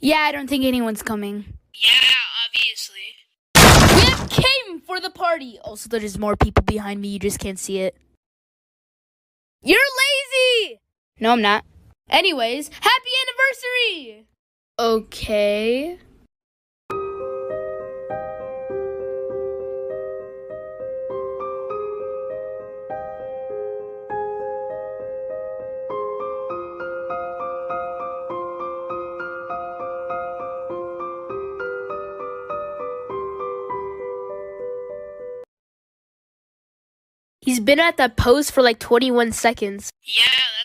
Yeah, I don't think anyone's coming. Yeah, obviously. We have came for the party. Also, there's more people behind me. You just can't see it. You're lazy! No, I'm not. Anyways, happy anniversary! Okay. He's been at that pose for like 21 seconds. Yeah,